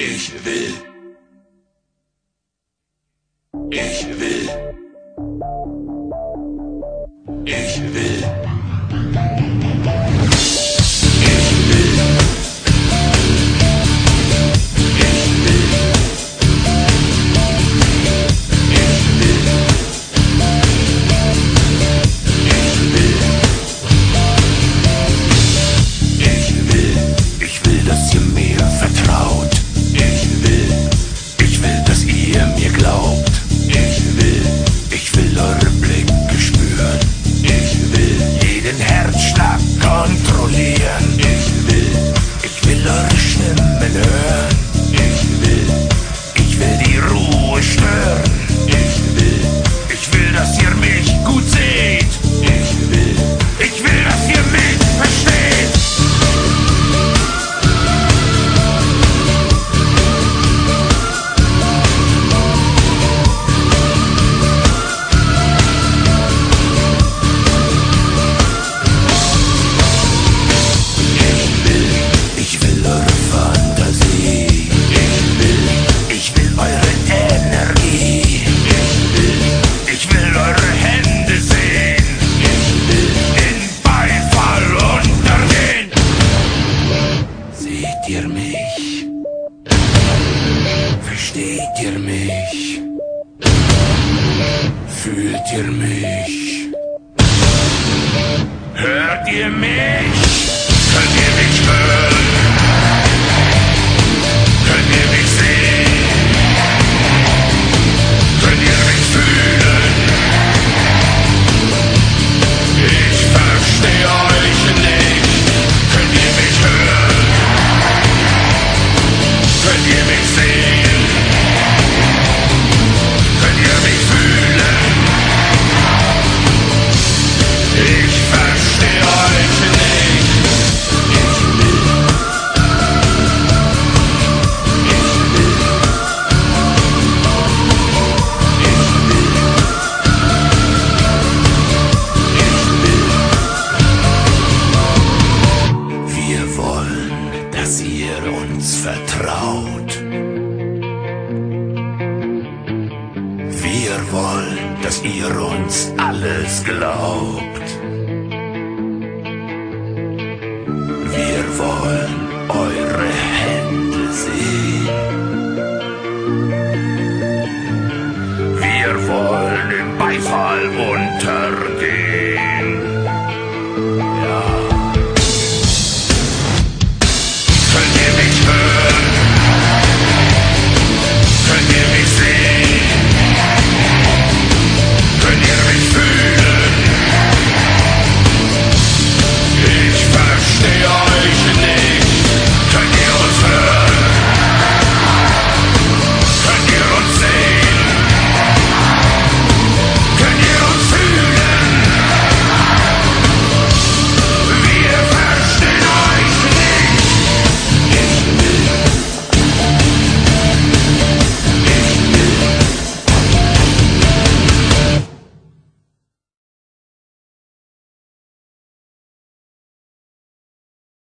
Ich will. Ich will. Ich will. Dass ihr mir vertraut. Ich will, dass ihr mir glaubt. Ich will eure Blicke spüren. Ich will jeden Herzschlag kontrollieren. Ich will eure Stimmen hören. Ich will die Ruhe stören. Ich will, dass ihr mich gut seht. Ich will, dass ihr mich versteht. Versteht ihr mich? Fühlt ihr mich? Hört ihr mich? Könnt ihr mich hören? Könnt ihr mich sehen? Könnt ihr mich fühlen? Ich verstehe euch nicht. Könnt ihr mich hören? Könnt ihr mich sehen? Könnt ihr mich fühlen? Ich verstehe euch nicht. Wir wollen, dass ihr uns vertraut. Wir wollen, dass ihr uns alles glaubt.